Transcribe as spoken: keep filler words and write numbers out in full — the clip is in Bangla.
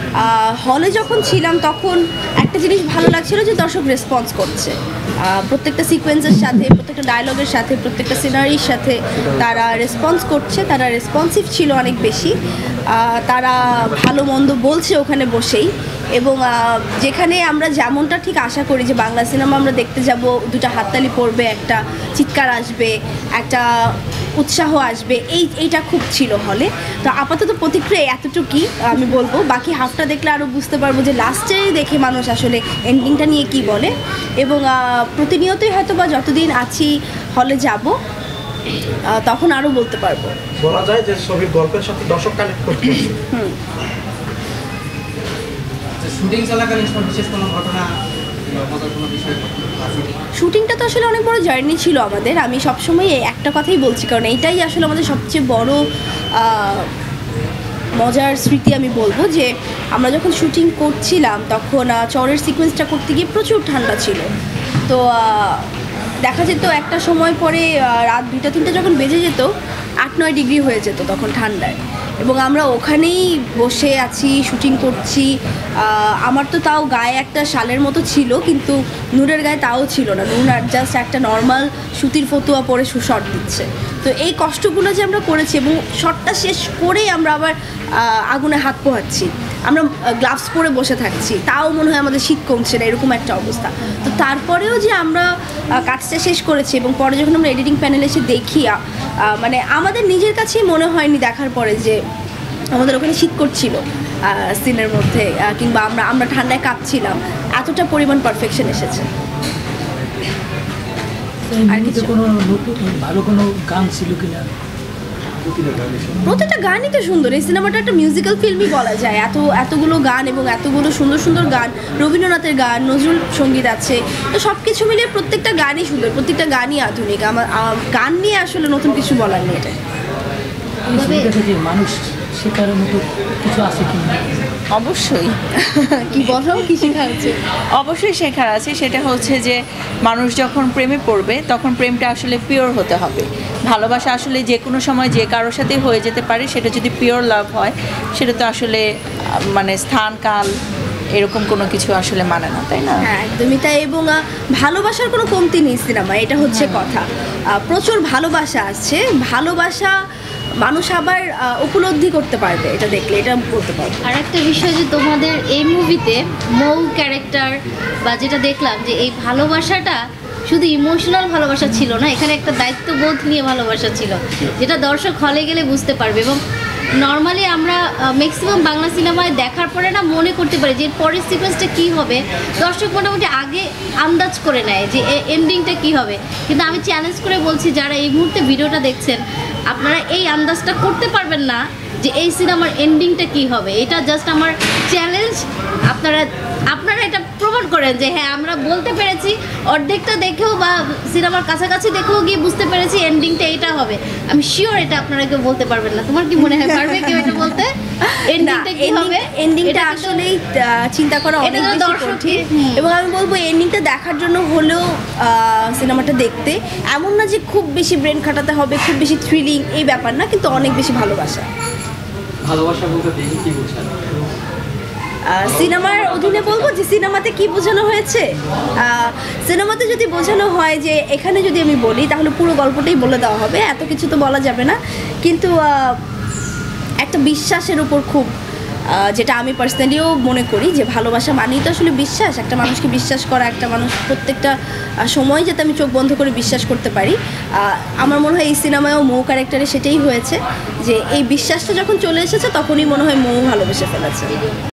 হলে যখন ছিলাম তখন একটা জিনিস ভালো লাগছিল যে দর্শক রেসপন্স করছে প্রত্যেকটা সিকোয়েন্সের সাথে, প্রত্যেকটা ডায়লগের সাথে, প্রত্যেকটা সিনারির সাথে তারা রেসপন্স করছে, তারা রেসপন্সিভ ছিল অনেক বেশি, তারা ভালো মন্দ বলছে ওখানে বসেই। এবং যেখানে আমরা যেমনটা ঠিক আশা করি যে বাংলা সিনেমা আমরা দেখতে যাব, দুটা হাততালি পড়বে, একটা চিৎকার আসবে, একটা উৎসাহ আসবে, এই এইটা খুব ছিল হলে। তো আপাতত প্রতিক্রিয়া এতটুকুই আমি বলবো, বাকি হাফটা দেখলে আরও বুঝতে পারবো যে লাস্টে দেখে মানুষ আসলে এন্ডিংটা নিয়ে কি বলে। এবং প্রতিনিয়তই হয়তো বা যতদিন আছি হলে যাব তখন আরও বলতে পারবো। বলা যায় যে ছবির গল্পের সাথে দর্শক কানেক্ট করতে পারছে। হুম, শুটিং চলাকালীন বিশেষ কোনো ঘটনা, শুটিংটা তো আসলে অনেক বড় জার্নি ছিল আমাদের। আমি সবসময় একটা কথাই বলছি, কারণ এইটাই আসলে আমাদের সবচেয়ে বড় মজার স্মৃতি। আমি বলবো যে আমরা যখন শুটিং করছিলাম তখন চরের সিকোয়েন্সটা করতে গিয়ে প্রচুর ঠান্ডা ছিল। তো দেখা যেত একটা সময় পরে রাত দুইটা তিনটা যখন বেজে যেত আট নয় ডিগ্রি হয়ে যেত তখন ঠান্ডায়, এবং আমরা ওখানেই বসে আছি, শুটিং করছি। আমার তো তাও গায়ে একটা শালের মতো ছিল, কিন্তু নূরের গায়ে তাও ছিল না। নূর জাস্ট একটা নর্মাল সুতির ফতুয়া পরে শট দিচ্ছে। তো এই কষ্টগুলো যে আমরা করেছি, এবং শটটা শেষ করেই আমরা আবার আগুনে হাত পোহাচ্ছি, আমরা গ্লাভস পরে বসে থাকছি, তাও মনে হয় আমাদের শীত কমছে না, এরকম একটা অবস্থা। তো তারপরেও যে আমরা কাজটা শেষ করেছি, এবং পরে যখন আমরা এডিটিং প্যানেলে এসে দেখি, মানে আমাদের নিজের কাছেই মনে হয়নি দেখার পরে যে আমাদের ওখানে শীত করছিল সিনের মধ্যে, কিংবা আমরা আমরা ঠান্ডায় কাঁপছিলাম, এতটা পরিমাণ পারফেকশন এসেছে। আর কিছু কোনো ভালো কোনো গান ছিল কিনা? প্রত্যেকটা গানই তো সুন্দর। এই সিনেমাটা একটা মিউজিক্যাল ফিল্মই বলা যায়। এত এতগুলো গান এবং এতগুলো সুন্দর সুন্দর গান, রবীন্দ্রনাথের গান, নজরুল সঙ্গীত আছে, তো সব কিছু মিলিয়ে প্রত্যেকটা গানই সুন্দর, প্রত্যেকটা গানই আধুনিক। আমার গান নিয়ে আসলে নতুন কিছু বলার নেই। এটা মানুষ শেখার মতো কিছু আছে কি? অবশ্যই। কি বলো, কি শেখা আছে? অবশ্যই শেখার আছে। সেটা হচ্ছে যে মানুষ যখন প্রেমে পড়বে তখন প্রেমটা আসলে পিওর হতে হবে। ভালোবাসা আসলে যে কোনো সময় যে কারোর সাথে হয়ে যেতে পারে, সেটা যদি পিওর লাভ হয় সেটা তো আসলে মানে স্থান কাল এরকম কোনো কিছু আসলে মানে না, তাই না? হ্যাঁ, একদমই তাই। এবং ভালোবাসার কোনো কমতি নেই সিনেমায়, এটা হচ্ছে কথা। প্রচুর ভালোবাসা আছে, ভালোবাসা মানুষ আবার উপলব্ধি করতে পারবে এটা দেখলে, এটা বলতে পারবো। আর একটা বিষয় যে তোমাদের এই মুভিতে মৌ ক্যারেক্টার বা যেটা দেখলাম যে এই ভালোবাসাটা শুধু ইমোশনাল ভালোবাসা ছিল না, এখানে একটা দায়িত্ববোধ নিয়ে ভালোবাসা ছিল, যেটা দর্শক হলে গেলে বুঝতে পারবে। এবং নর্মালি আমরা ম্যাক্সিমাম বাংলা সিনেমায় দেখার পরে না মনে করতে পারি যে পরের সিকোয়েন্সটা কী হবে, দর্শক মোটামুটি আগে আন্দাজ করে নেয় যে এন্ডিংটা কী হবে। কিন্তু আমি চ্যালেঞ্জ করে বলছি, যারা এই মুহূর্তে ভিডিওটা দেখছেন, আপনারা এই আন্দাজটা করতে পারবেন না যে এই সিনেমার এন্ডিংটা কী হবে। এটা জাস্ট আমার চ্যালেঞ্জ। আপনারা আপনারা এটা প্রমাণ করেন যে হ্যাঁ, আমরা বলতে পেরেছি, অর্ধেকটা দেখেও বা সিনেমার কাছাকাছি দেখেও গিয়ে বুঝতে পেরেছি এন্ডিংটা এটা হবে। আমি শিওর এটা আপনারা কেউ বলতে পারবেন না। তোমার কি মনে হয়, পারবে কেউ এটা বলতে? এন্ডিংটা কি হবে? এন্ডিংটা আসলেই চিন্তা করা অনেক বেশি কঠিন, এবং আমি বলবো এন্ডিংটা দেখার জন্য হলেও সিনেমাটা দেখতে, এমন না যে খুব বেশি ব্রেন খাটাতে হবে, খুব বেশি থ্রিলিং, এই ব্যাপার না, কিন্তু অনেক বেশি ভালোবাসা। ভালোবাসা বলতে কি বোঝানো? সিনেমার অধীনে বলবো যে সিনেমাতে কি বোঝানো হয়েছে। সিনেমাতে যদি বোঝানো হয় যে, এখানে যদি আমি বলি তাহলে পুরো গল্পটাই বলে দেওয়া হবে, এত কিছু তো বলা যাবে না। কিন্তু একটা বিশ্বাসের উপর খুব, যেটা আমি পার্সোনালিও মনে করি যে ভালোবাসা মানেই তো আসলে বিশ্বাস, একটা মানুষকে বিশ্বাস করা, একটা মানুষ প্রত্যেকটা সময় যাতে আমি চোখ বন্ধ করে বিশ্বাস করতে পারি। আমার মনে হয় এই সিনেমায়ও মৌ ক্যারেক্টারে সেটাই হয়েছে, যে এই বিশ্বাসটা যখন চলে এসেছে তখনই মনে হয় মৌ ভালোবেসে ফেলেছে।